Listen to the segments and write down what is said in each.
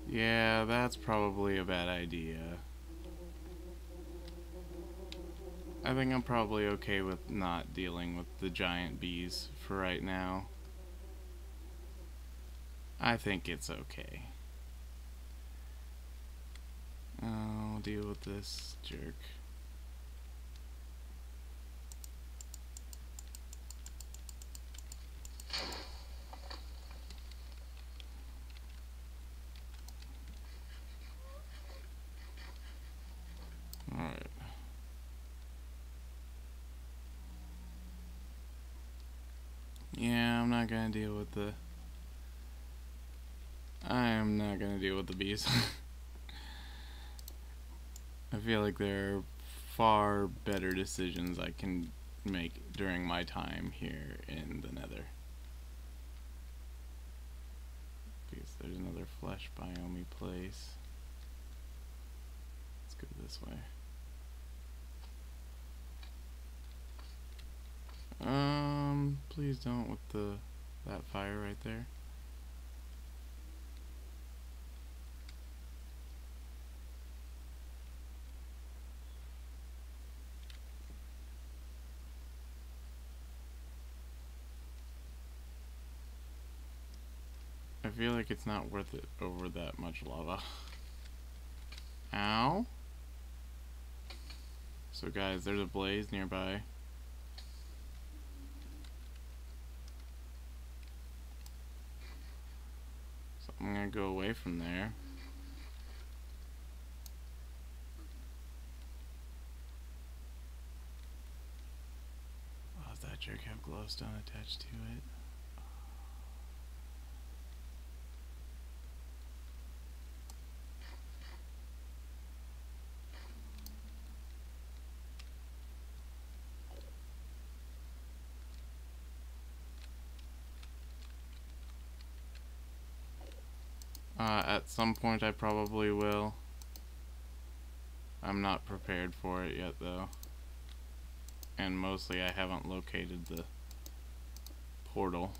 Yeah, that's probably a bad idea. I think I'm probably okay with not dealing with the giant bees for right now. I think it's okay. I'll deal with this jerk. Alright. Yeah, I'm not gonna deal with the... I am not gonna deal with the bees. I feel like there are far better decisions I can make during my time here in the Nether. Because there's another flesh biome place. Let's go this way. Please don't with that fire right there. I feel like it's not worth it over that much lava. Ow. So guys, there's a blaze nearby. So I'm gonna go away from there. Oh, does that jerk have glowstone attached to it? At some point I probably will. I'm not prepared for it yet though. And mostly I haven't located the portal.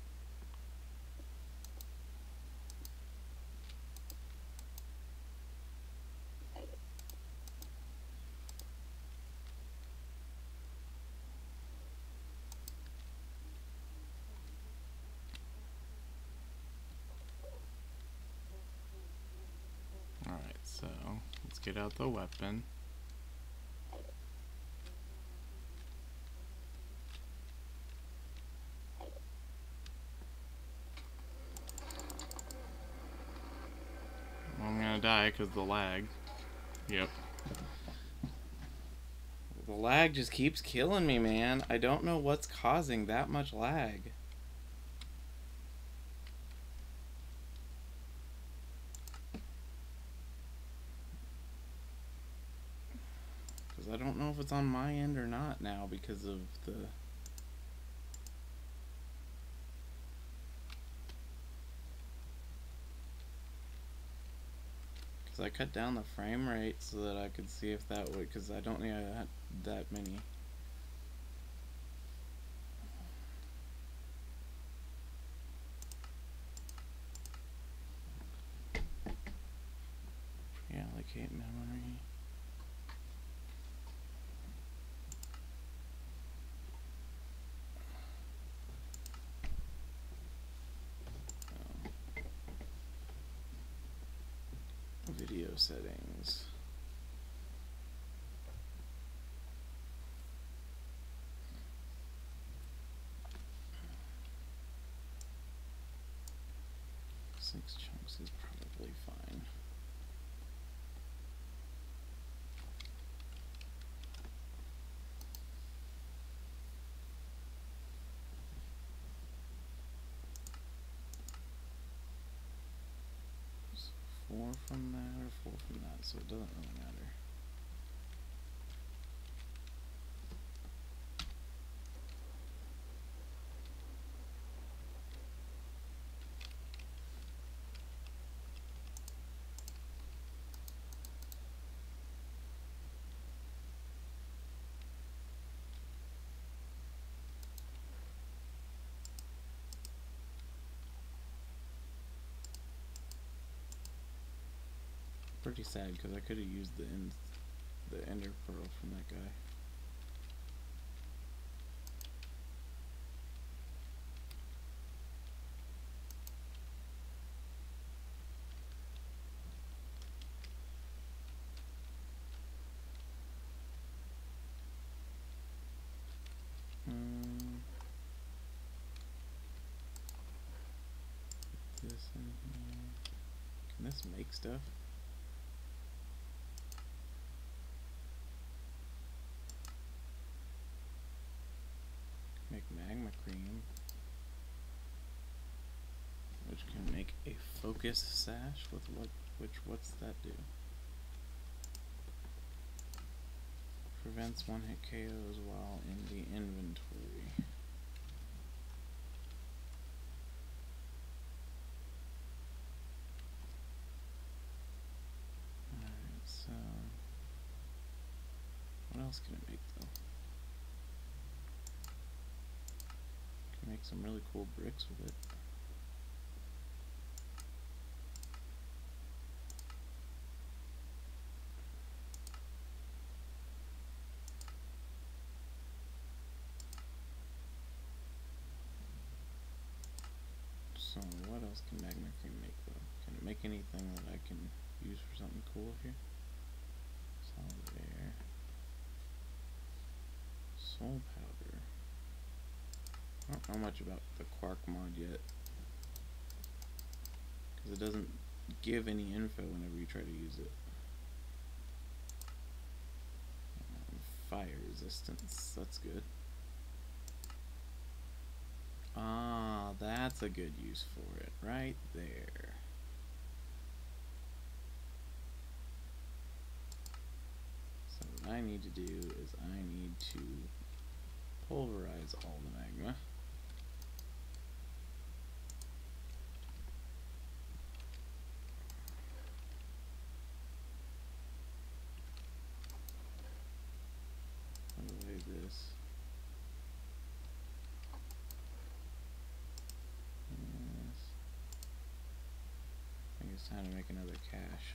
Alright, so let's get out the weapon. I'm gonna die because the lag. Yep. The lag just keeps killing me, man. I don't know what's causing that much lag. Because I don't know if it's on my end or not now because of the... Because I cut down the frame rate so that I could see if that would... Because I don't need that many. Allocate memory. Video settings. Six chunks is probably fine. So 4 from that or 4 from that, so it doesn't really matter. pretty sad because I could have used the ender pearl from that guy. Put this in here. Can this make stuff? Make magma cream, which can make a focus sash with what's that do? Prevents one-hit KOs while in the inventory. Alright, so what else can it make though? Can make some really cool bricks with it. So what else can magma cream make though? Can it make anything that I can use for something cool here? Solid air. Soul powder. I don't know much about the Quark mod yet, because it doesn't give any info whenever you try to use it. Fire resistance, that's good. Ah, that's a good use for it, right there. So what I need to do is I need to pulverize all the magma. Put away this. I think it's time to make another cache.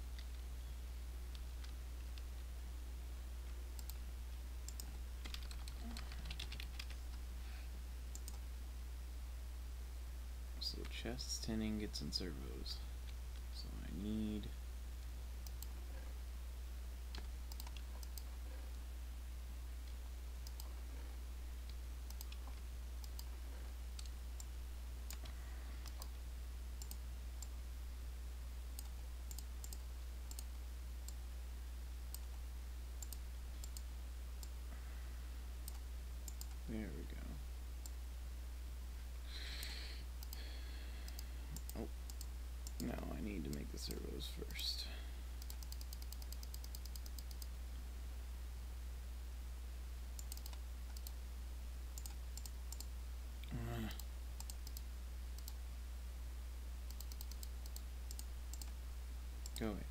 So chests, 10 ingots, and servos. So I need there we go. Oh, no, I need to make the servos first. Go away.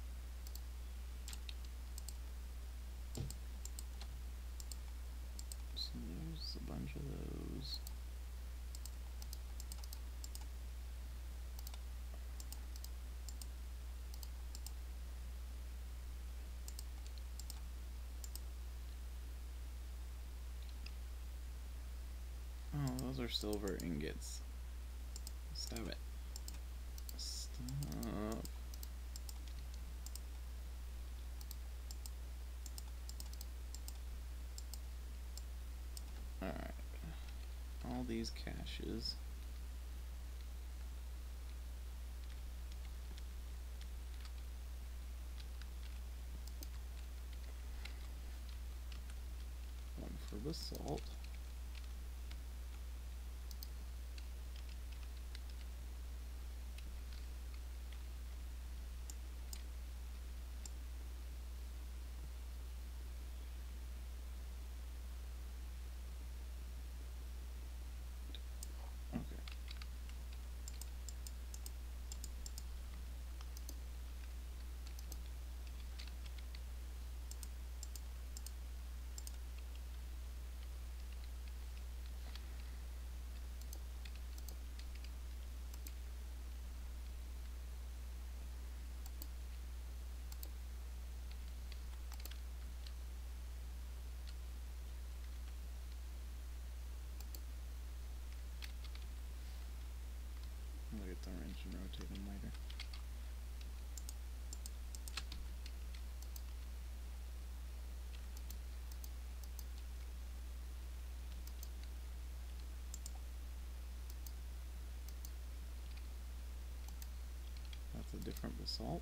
So there's a bunch of those. Oh, those are silver ingots. Stop it. Stop. Alright. All these caches. One for basalt. the wrench and rotate them later. That's a different basalt.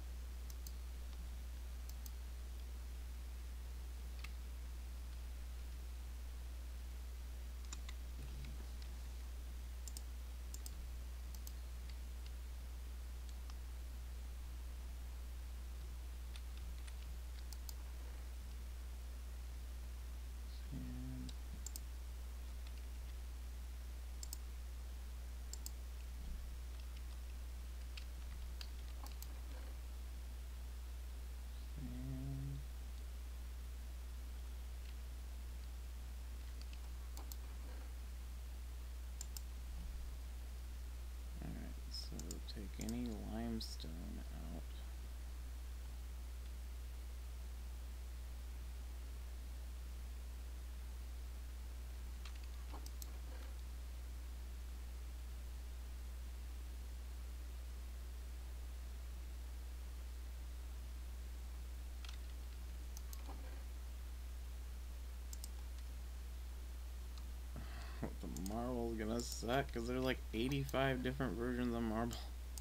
So take any limestone out. The marble is gonna suck because there's like 85 different versions of marble.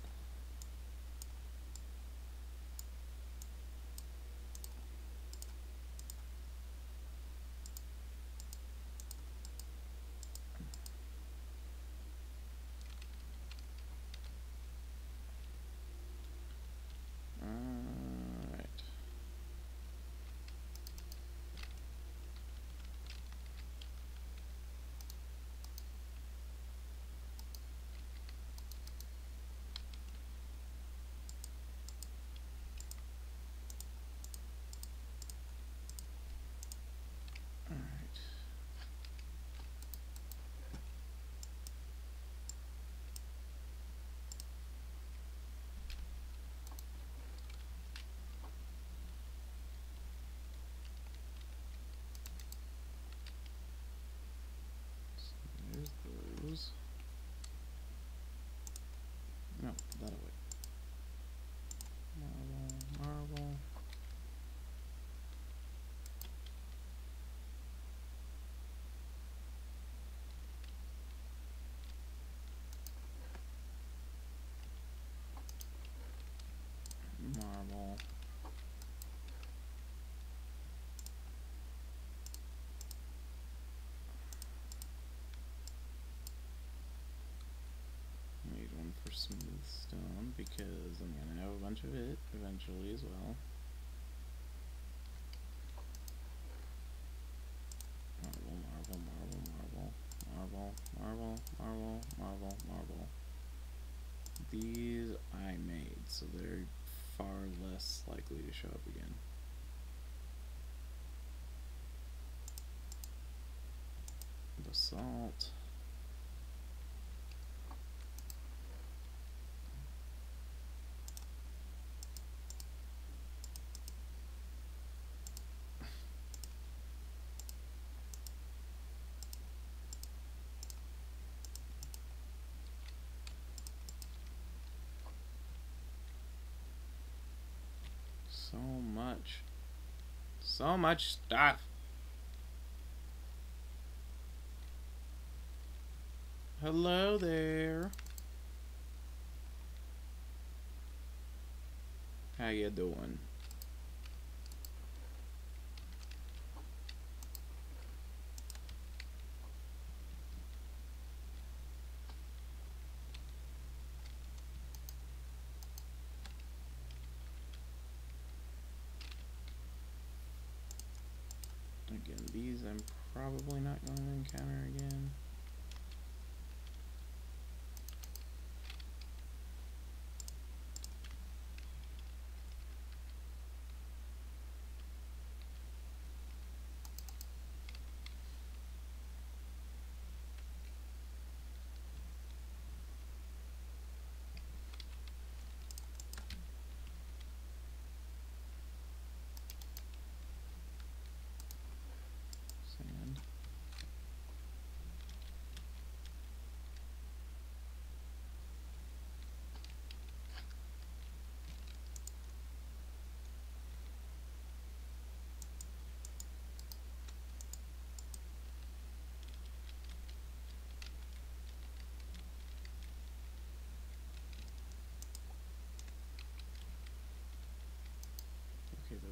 No, put that away. Marble. Marble. Need one for smooth stone because I'm gonna have a bunch of it eventually as well. Marble. These I made, so they're far less likely to show up again. Basalt. So much stuff. Hello there. How you doing? Again, these I'm probably not going to encounter again. Sand.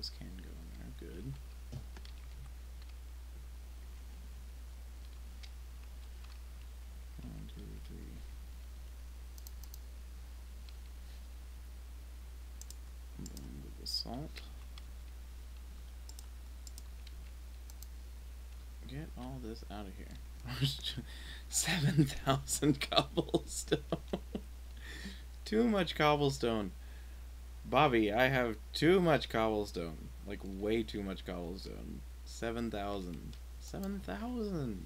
those can go in there. Good. One, two, three. Combined with the salt. Get all this out of here. 7,000 cobblestone. Too much cobblestone. Bobby, I have too much cobblestone. Like, way too much cobblestone. 7,000. 7,000!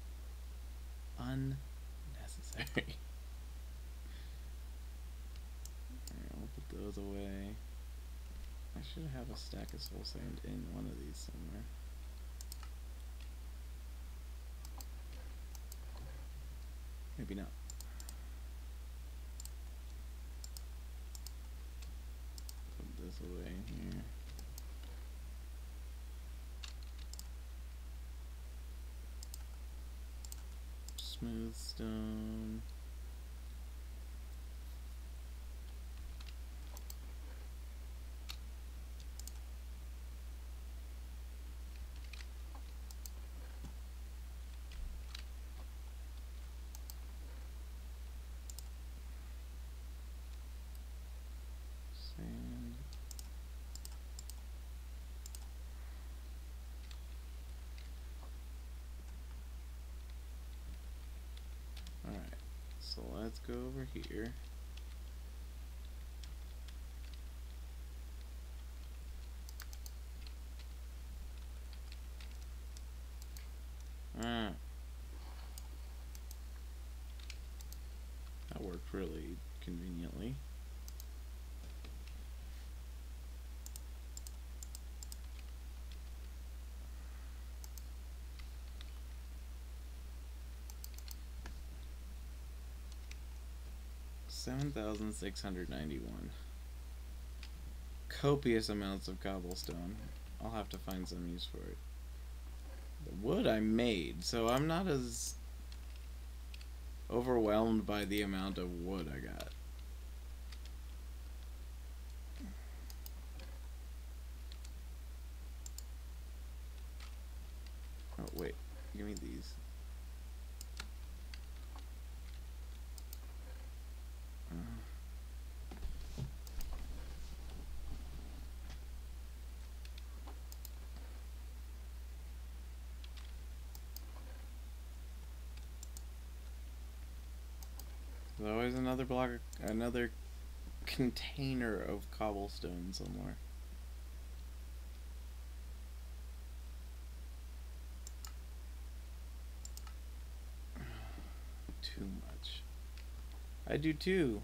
Unnecessary. Alright, I'll put those away. I should have a stack of soul sand in one of these somewhere. Maybe not. Put this away here. Smooth stone. Sand. Alright, so let's go over here. That worked really conveniently. $7,691. Copious amounts of cobblestone. I'll have to find some use for it. The wood I made, so I'm not as overwhelmed by the amount of wood I got. Oh wait, give me these. There's always another block, another container of cobblestone somewhere. Too much. I do too.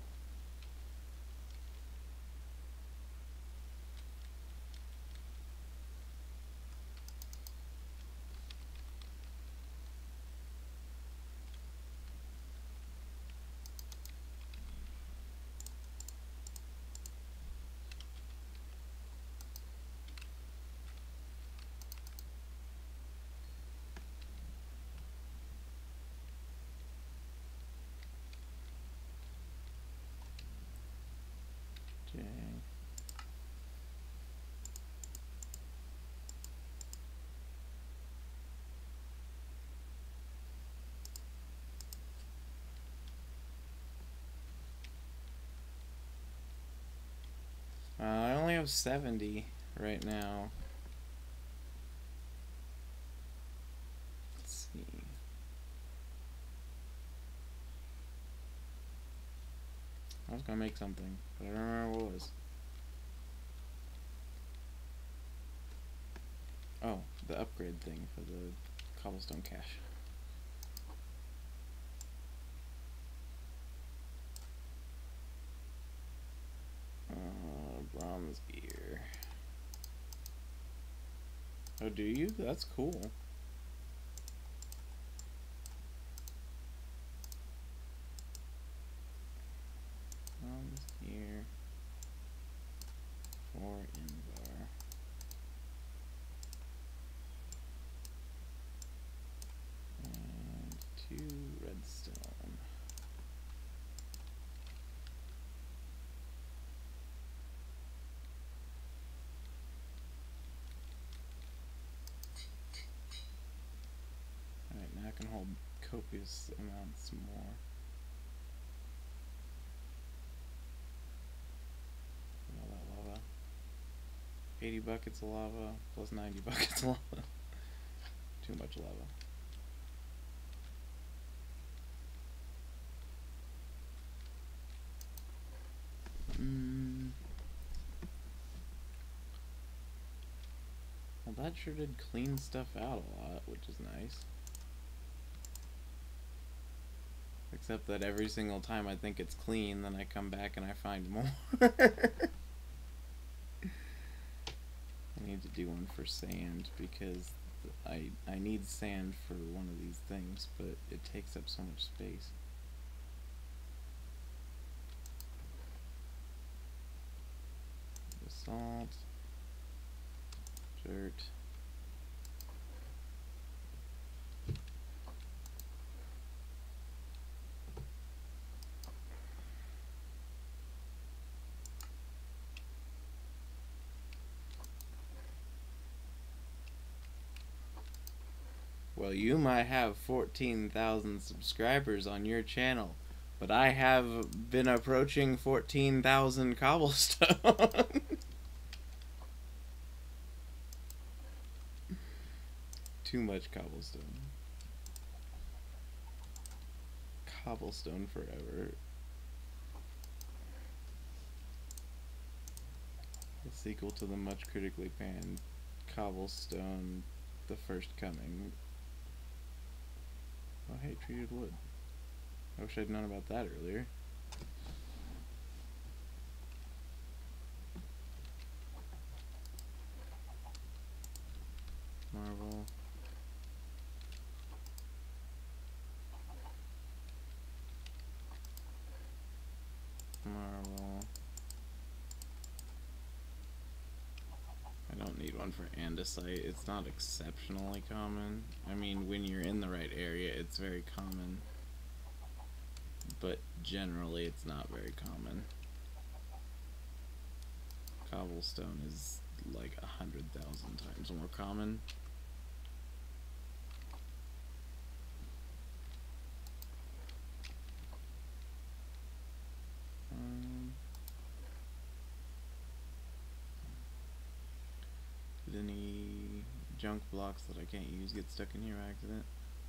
Okay. I only have 70 right now. Let's see. I was gonna make something, but I don't remember what it was. Oh, the upgrade thing for the cobblestone cache. Bronze gear. Oh, do you? That's cool. Bronze gear. 4 invar. And 2 redstone. Oh, copious amounts more. All that lava. 80 buckets of lava plus 90 buckets of lava. Too much lava. Well, that sure did clean stuff out a lot, which is nice. Except that every single time I think it's clean, then I come back and I find more. I need to do one for sand because I need sand for one of these things, but it takes up so much space. Salt, dirt. Well, you might have 14,000 subscribers on your channel, but I have been approaching 14,000 cobblestone. Too much cobblestone. Cobblestone forever. The sequel to the much critically panned Cobblestone, The First Coming. Oh hey, treated wood. I wish I'd known about that earlier. Marble. Marble. I don't need one for andesite. It's not exceptionally common. I mean, when you're in the right area, it's very common. But generally, it's not very common. Cobblestone is like 100,000 times more common. Did any junk blocks that I can't use get stuck in here by accident?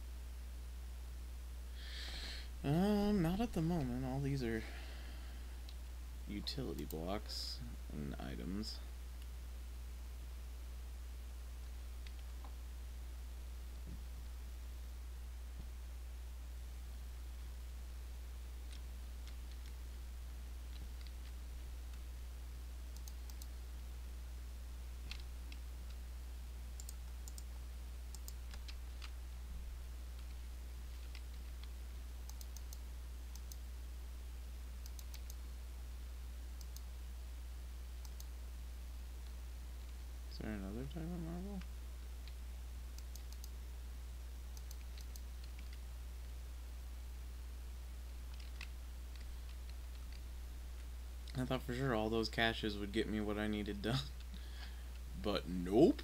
Not at the moment. All these are utility blocks and items. Is there another type of marble? I thought for sure all those caches would get me what I needed done. But nope.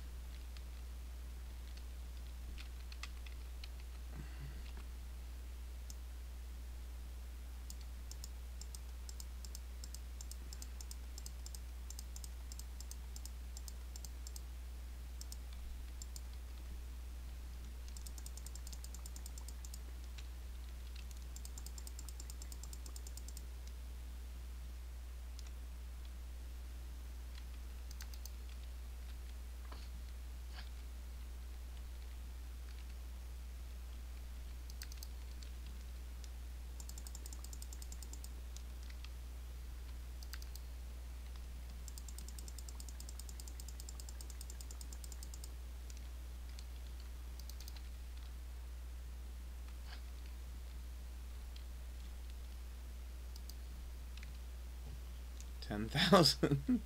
$10,000.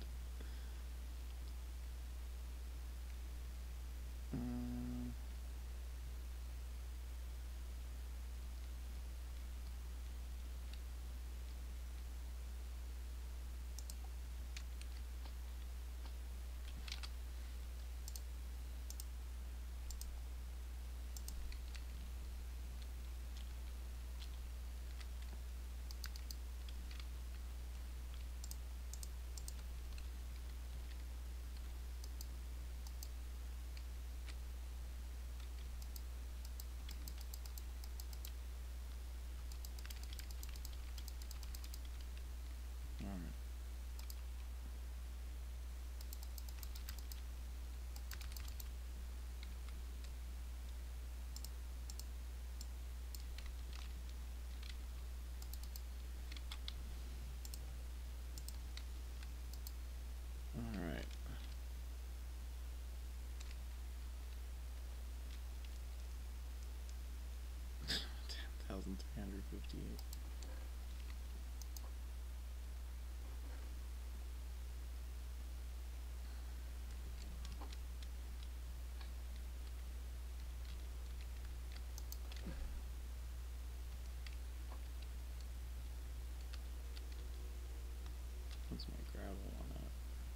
gravel on it.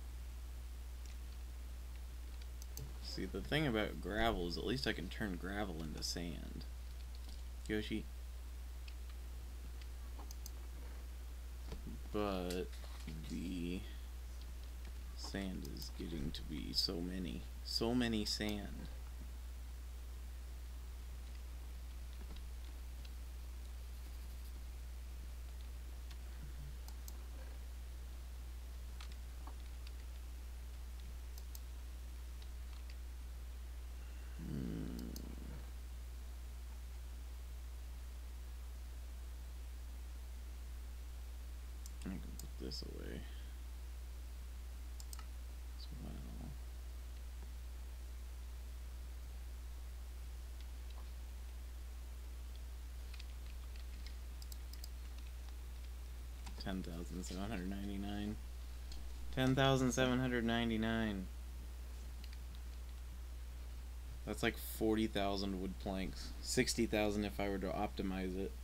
See, the thing about gravel is at least I can turn gravel into sand. Yoshi. But the sand is getting to be so many sand. I can put this away as well. $10,799. 10,799. That's like 40,000 wood planks. 60,000 if I were to optimize it.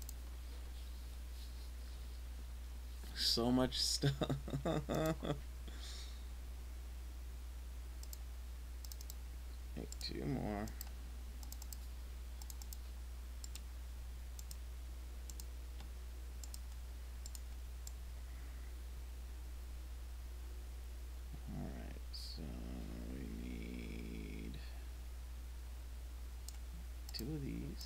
So much stuff. Make 2 more. Alright, so we need 2 of these.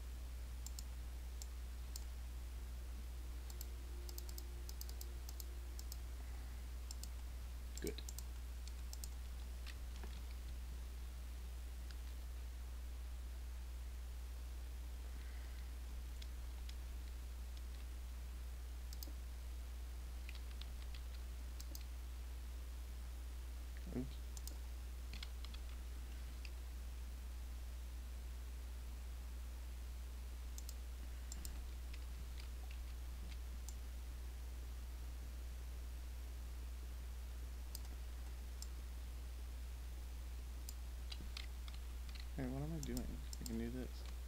Good. Oops. Hey, what am I doing? I can do this.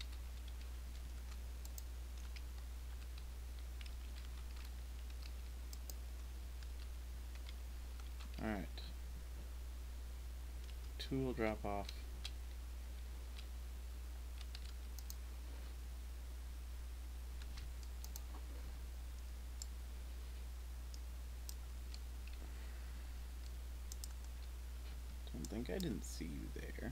Alright. 2 will drop off. Don't think I didn't see you there.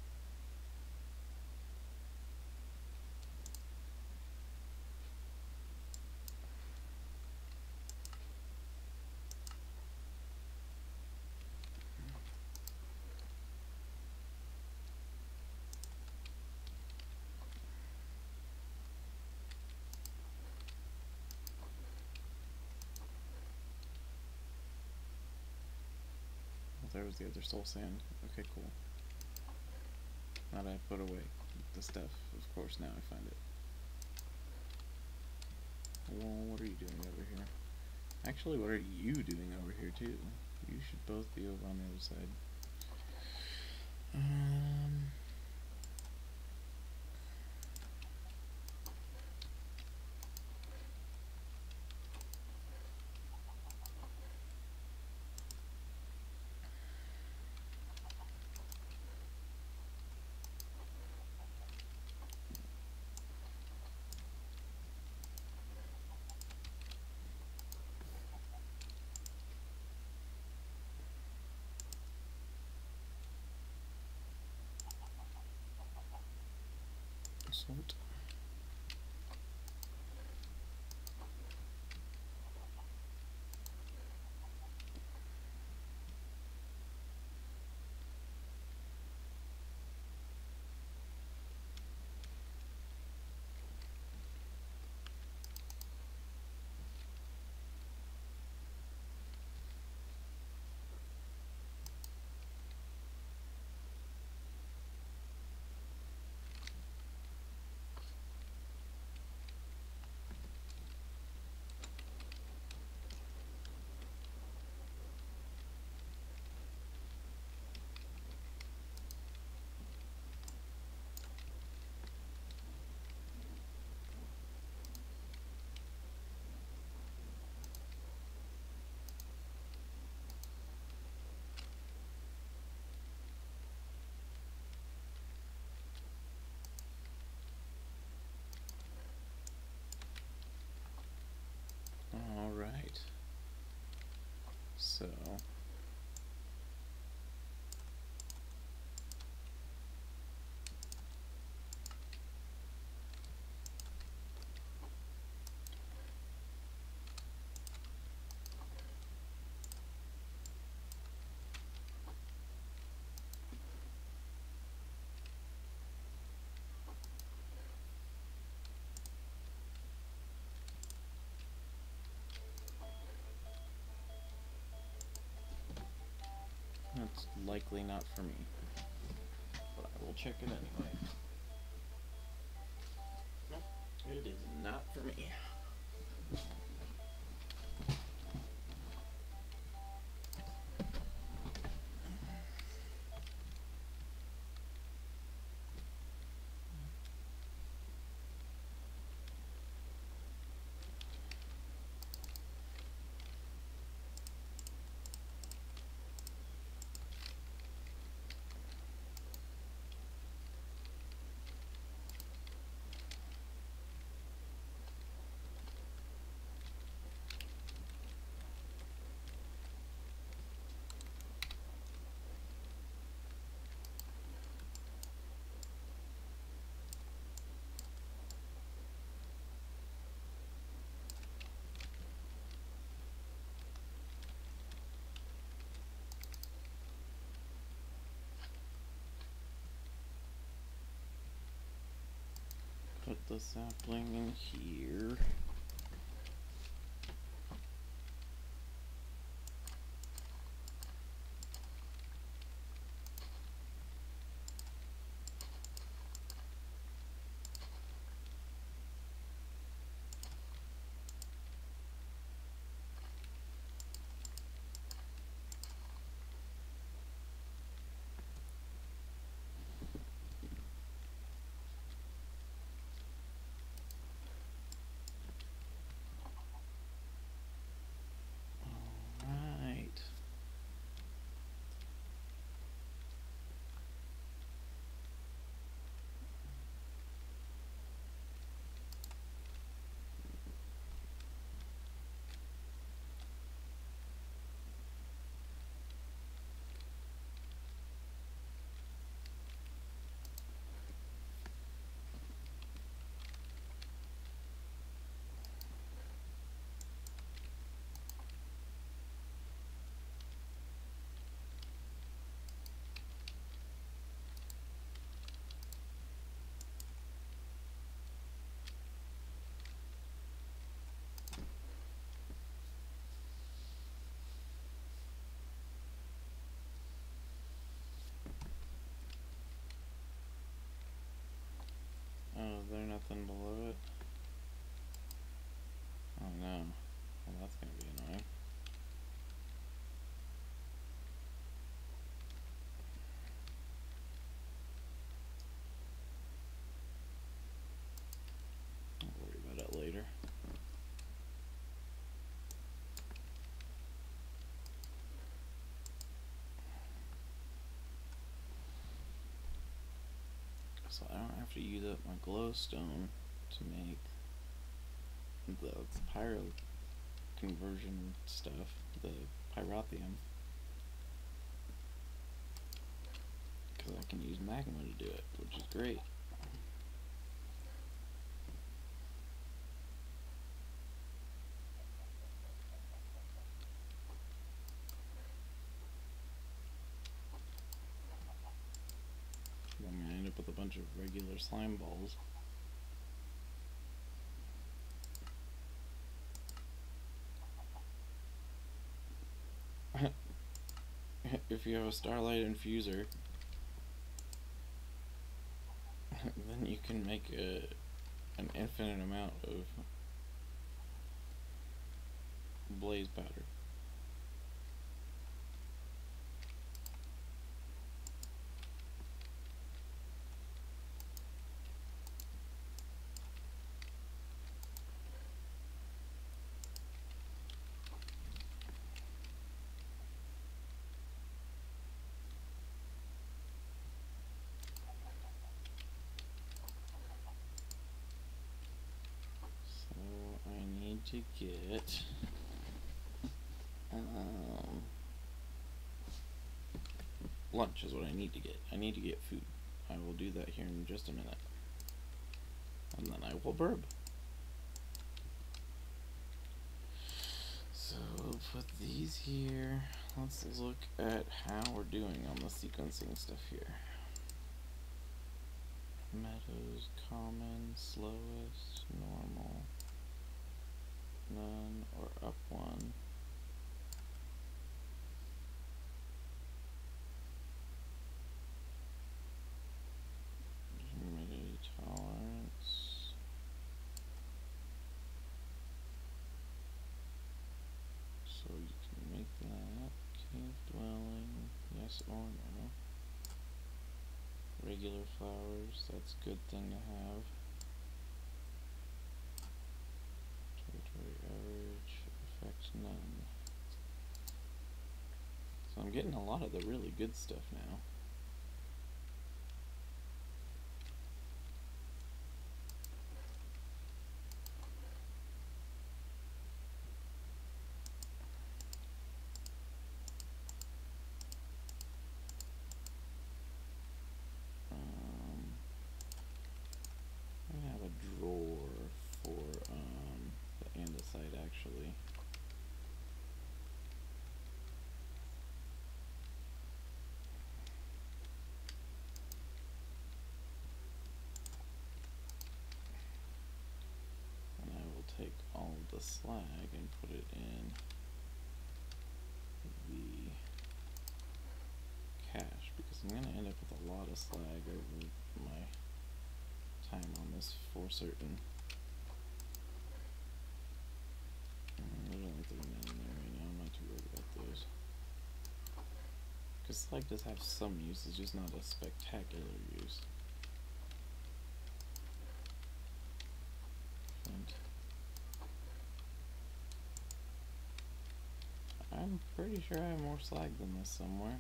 There was the other soul sand. Okay, cool. Now that I put away the stuff, of course, now I find it. Well, what are you doing over here? Actually, what are you doing over here, too? You should both be over on the other side. Salt. So that's likely not for me, but I will check it anyway. Nope, it is not for me. Put the sapling in here. Alright. Oh, is there nothing below it? Oh no. Well, that's gonna be annoying. I'll worry about it later. So I don't have to use up my glowstone to make the pyro conversion stuff, the pyrotheum, because I can use magma to do it, which is great. I'm gonna end up with a bunch of regular slime balls. If you have a starlight infuser, then you can make an infinite amount of blaze powder. So I need to get lunch is what I need to get. I need to get food. I will do that here in just a minute. And then I will burb. So we'll put these here. Let's look at how we're doing on the sequencing stuff here. Meadows, common, slowest, normal, none, or up one. Humidity tolerance. So you can make that. Cave dwelling, yes or no. Regular flowers, that's a good thing to have. Territory average, effect none. So I'm getting a lot of the really good stuff now. I have a drawer for the andesite actually. And I will take all of the slag and put it in the cache because I'm going to end up with a lot of slag over my time on this for certain. There's only 3 men in there right now, I'm not too worried about those. Because slag does have some use, it's just not a spectacular use. And I'm pretty sure I have more slag than this somewhere.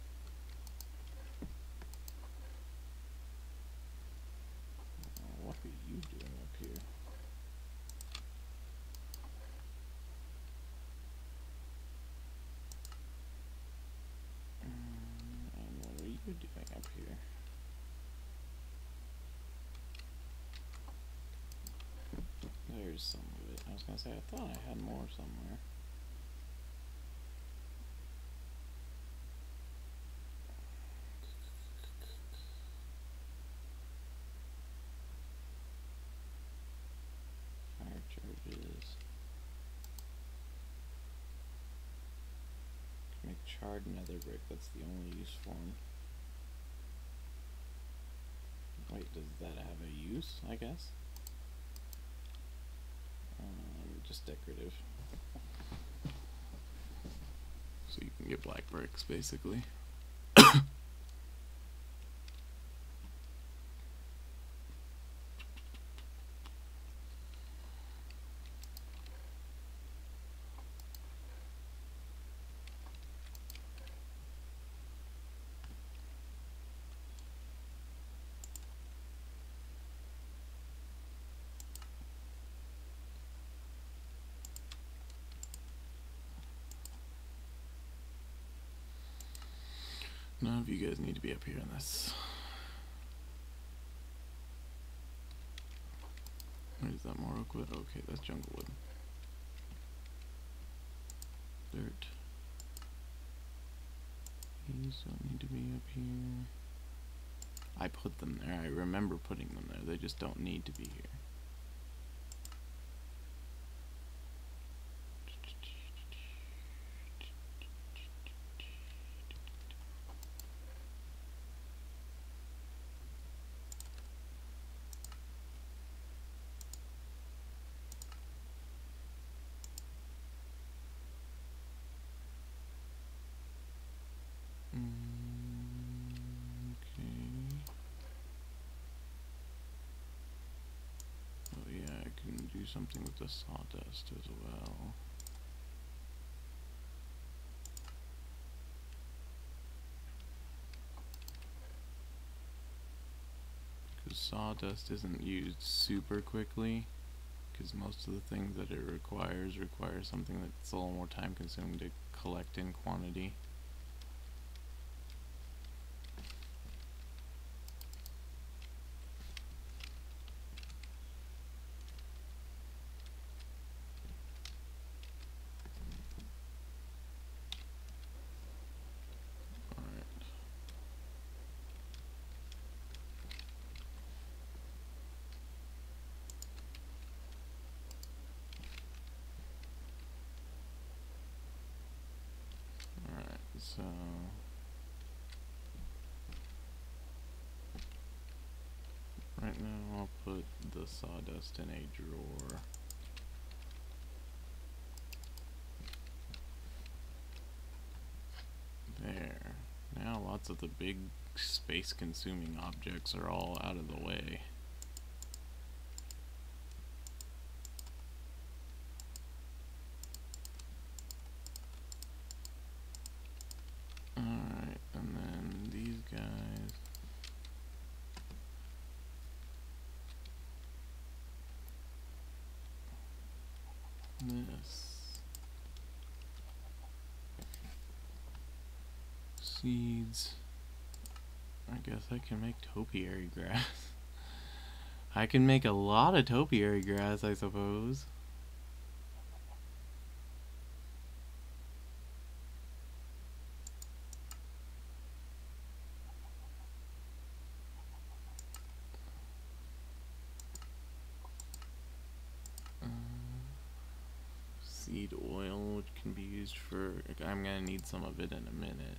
What are you doing up here? And what are you doing up here? There's some of it. I was gonna say, I thought I had more somewhere. Fire charges. Can make charred nether brick, that's the only use for them. Wait, does that have a use, I guess? Just decorative. So you can get black bricks, basically. None of you guys need to be up here in this. Where is that more oak wood? Okay, that's jungle wood. Dirt. These don't need to be up here. I put them there. I remember putting them there. They just don't need to be here. Do something with the sawdust as well. Because sawdust isn't used super quickly, because most of the things that it require something that's a little more time consuming to collect in quantity. So right now I'll put the sawdust in a drawer. There. Now lots of the big space consuming objects are all out of the way. Alright, and then these guys. This. Seeds. I guess I can make topiary grass. I can make a lot of topiary grass, I suppose. Seed oil, which can be used for... I'm gonna need some of it in a minute.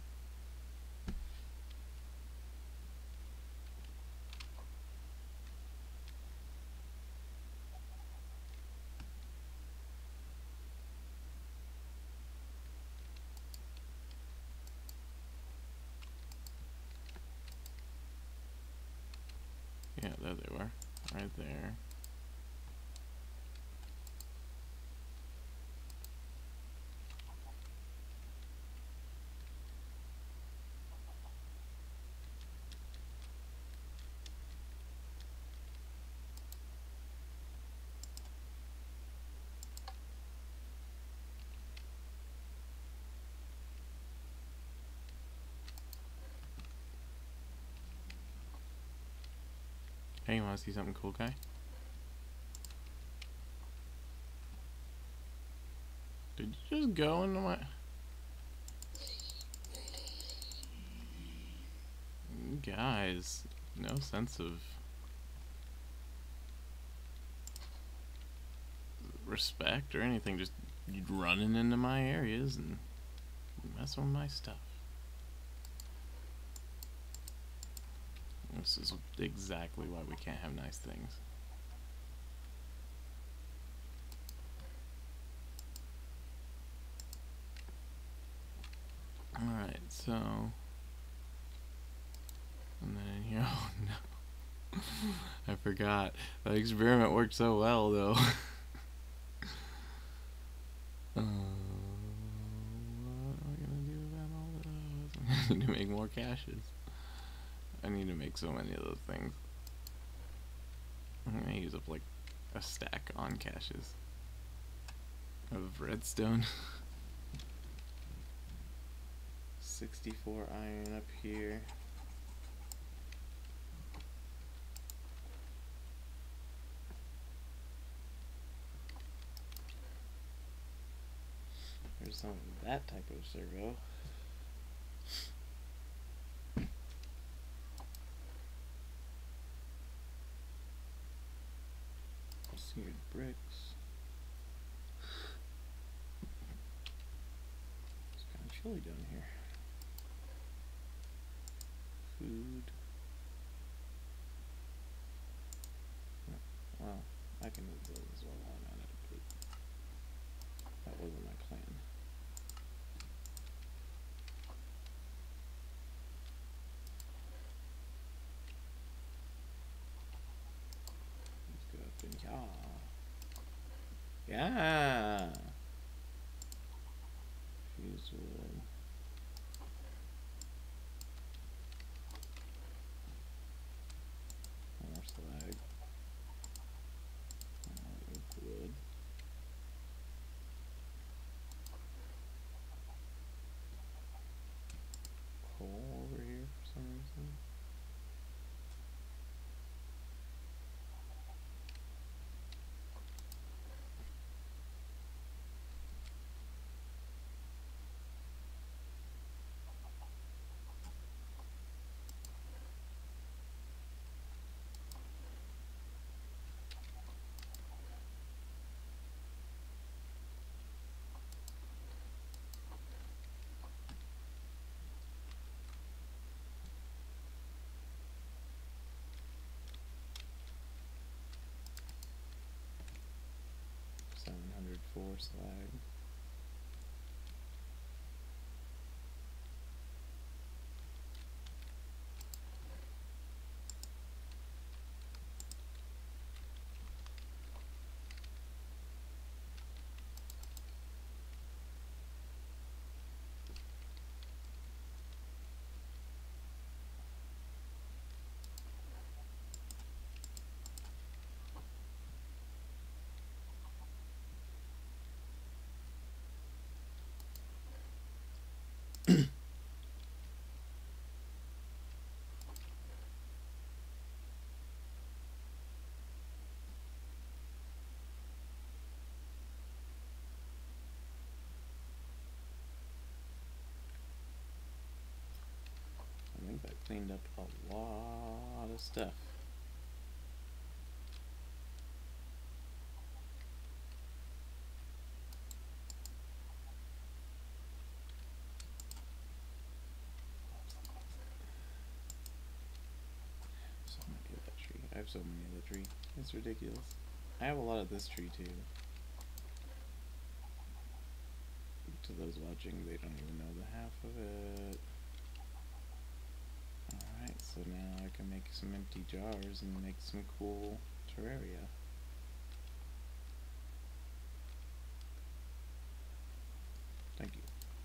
Yeah, there they were. Right there. Hey, you wanna see something cool, guy? Did you just go into my... Guys, no sense of respect or anything, just running into my areas and messing with my stuff. This is exactly why we can't have nice things. Alright, so... And then in here, oh no. I forgot. That experiment worked so well, though. What am I gonna do about all those? I need to make more caches. I need to make so many of those things. I'm gonna use up like a stack on caches of redstone. 64 iron up here. There's some of that type of servo. Seared bricks. It's kind of chilly down here. Food. Wow, I can move those as well. I'm at it, but that wasn't my plan. Let's go up in here. Yeah. Fuse wood. More slag. More oak wood. Coal over here for some reason. power slag. I think that cleaned up a lot of stuff. So many of that tree. I have so many of the tree. It's ridiculous. I have a lot of this tree too. To those watching, they don't even know the half of it. Alright, so now I can make some empty jars and make some cool terraria. Thank you.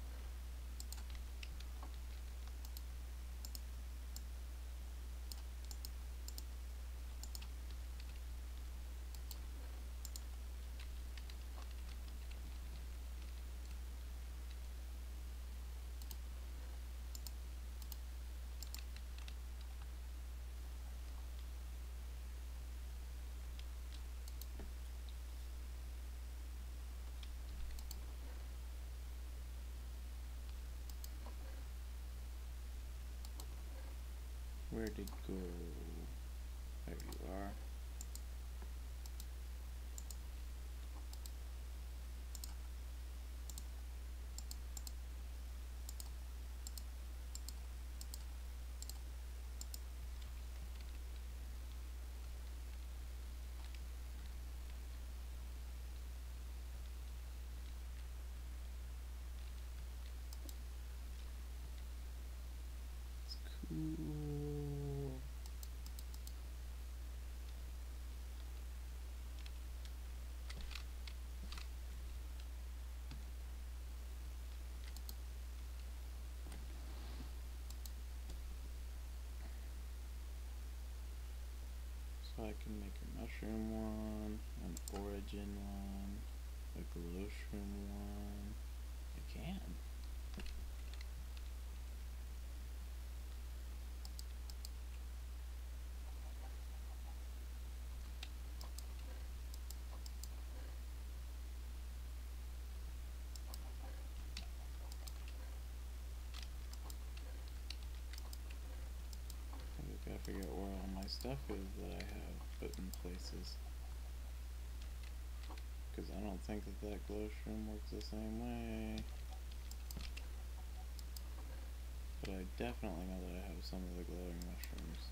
Where did it go? There you are. It's cool. So I can make a mushroom one, an origin one, a glowshroom one. I can. I gotta figure out where all my stuff is that I have put in places. Because I don't think that that glowshroom works the same way. But I definitely know that I have some of the glowing mushrooms.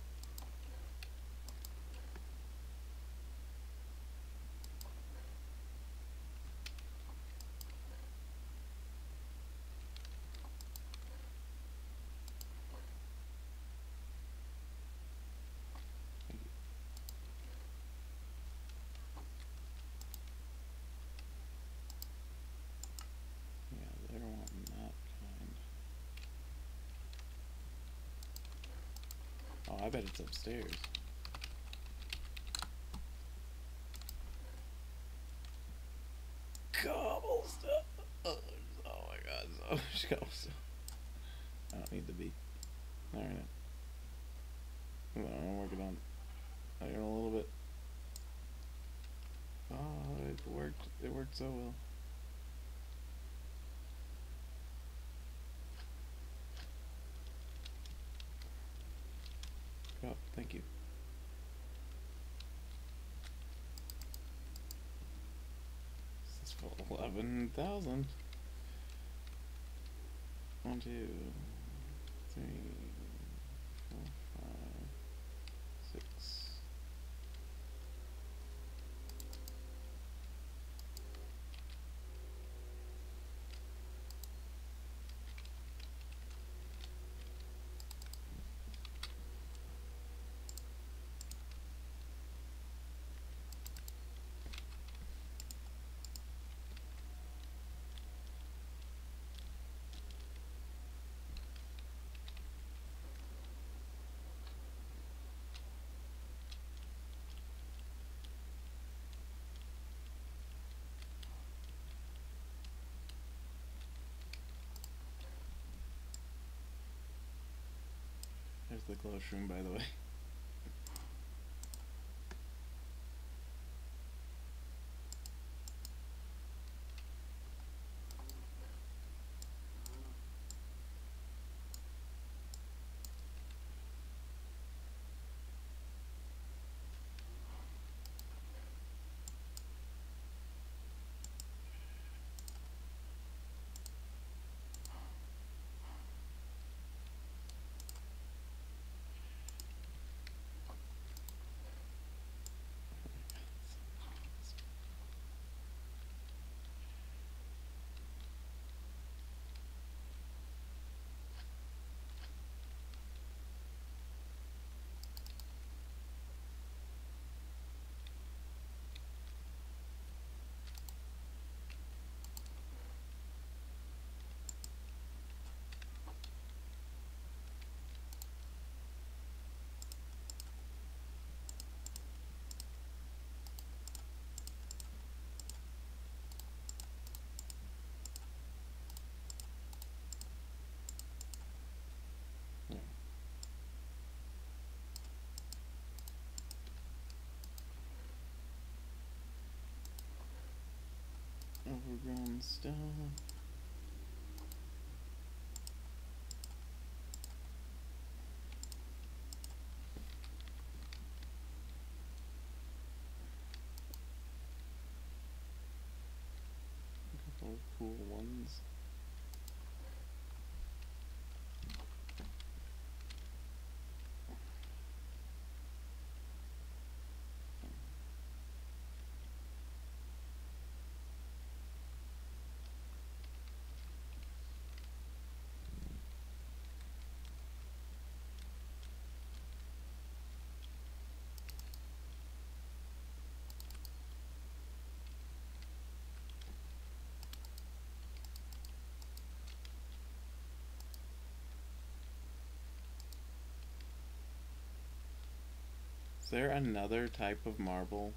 Yeah, they're wanting that kind. Oh, I bet it's upstairs. Cobblestone! Oh my god, so much cobblestone. I don't need the beat. Alright. I'm working on it in a little bit. Oh, it worked. It worked so well. Oh, thank you. This is for 11,000. 1, 2, 3, 4, 5, 6. with the glow shroom, by the way. Overgrown stone. A couple of cool ones. Is there another type of marble?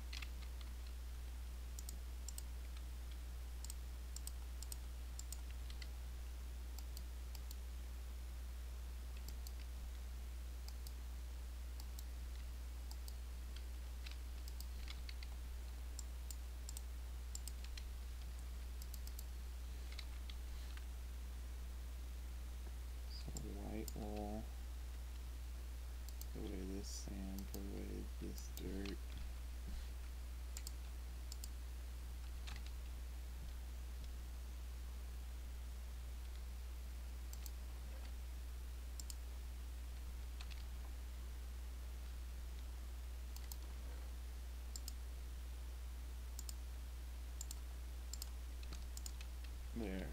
So white will put away this sand, put away this dirt. There.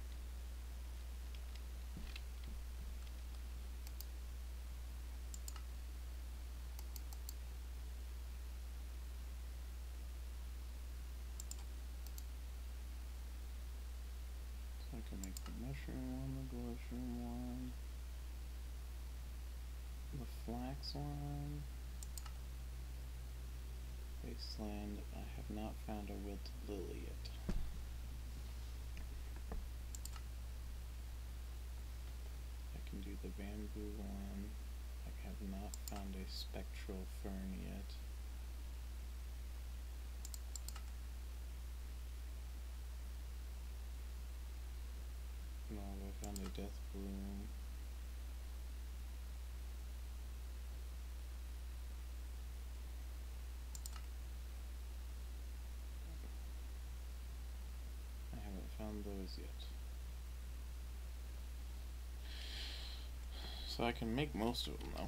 So I can make the mushroom one, the glow shroom one, the flax one. Wasteland, I have not found a wilted lily yet. I can do the bamboo one. I have not found a spectral fern yet. No, I found a death bloom. I haven't found those yet. So I can make most of them though.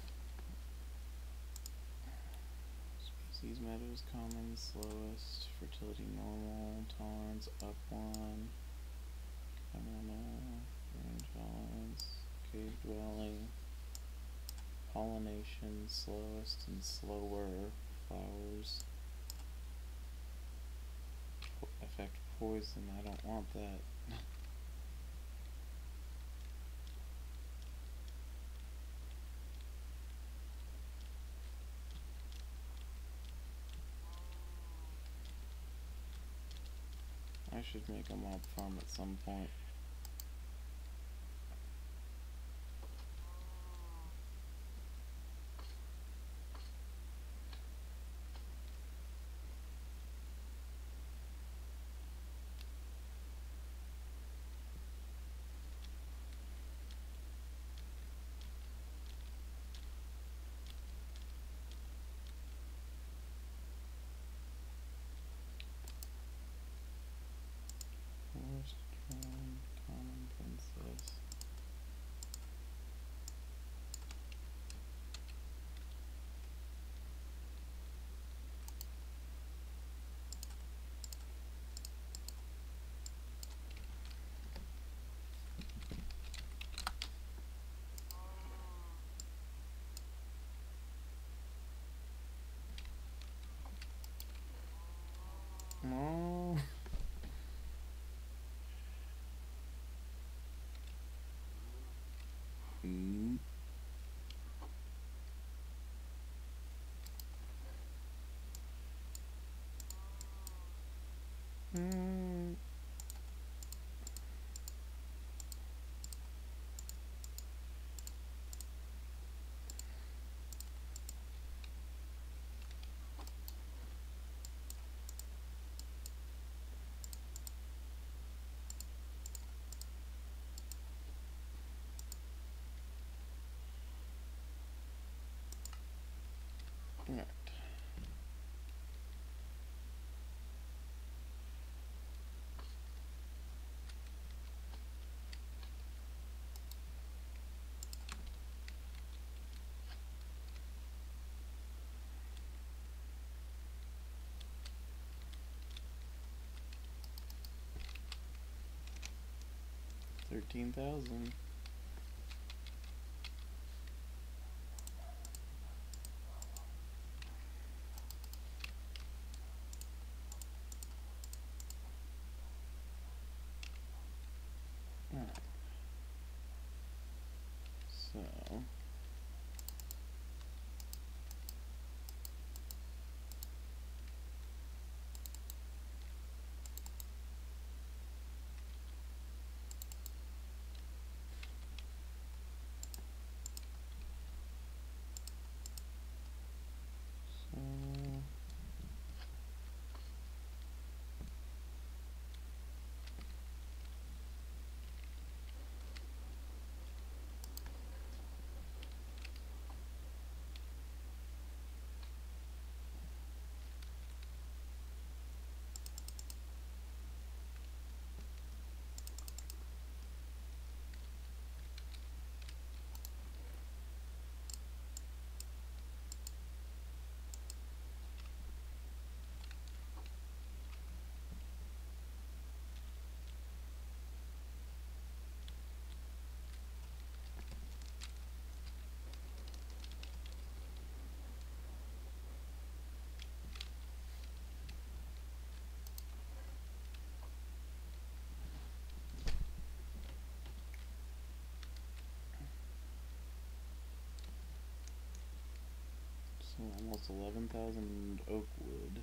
Species meadows common, slowest, fertility normal, tolerance up 1, rain tolerance, cave dwelling, pollination, slowest and slower, flowers, affect poison, I don't want that. I should make a mob farm at some point. 13,000. Alright. So almost 11,000 oak wood.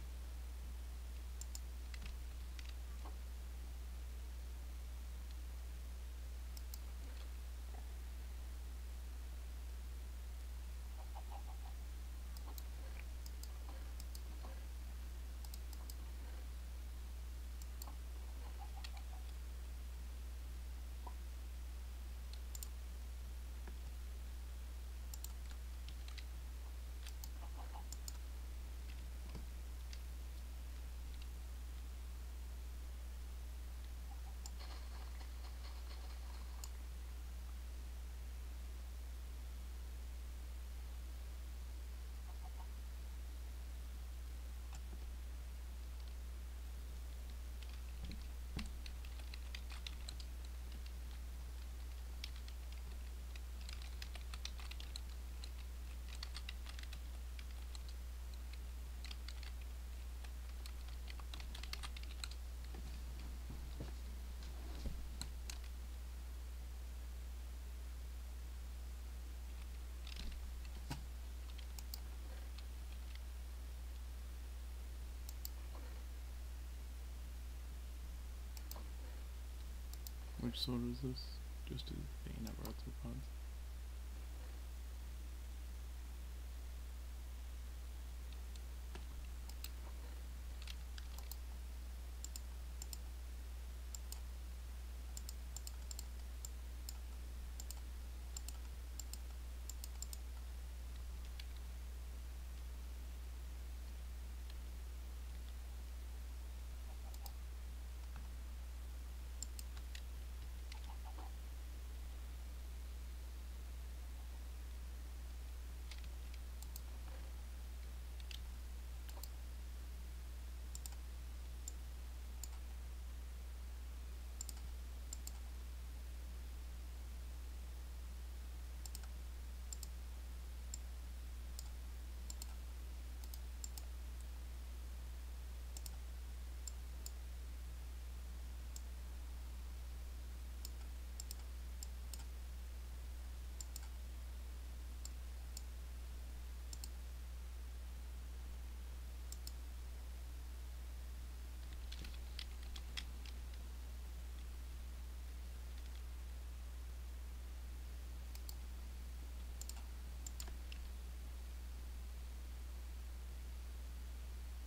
Which sword is this? Just a bayonet arthropods.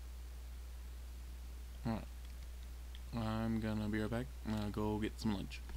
Alright. I'm gonna be right back. I'm gonna go get some lunch.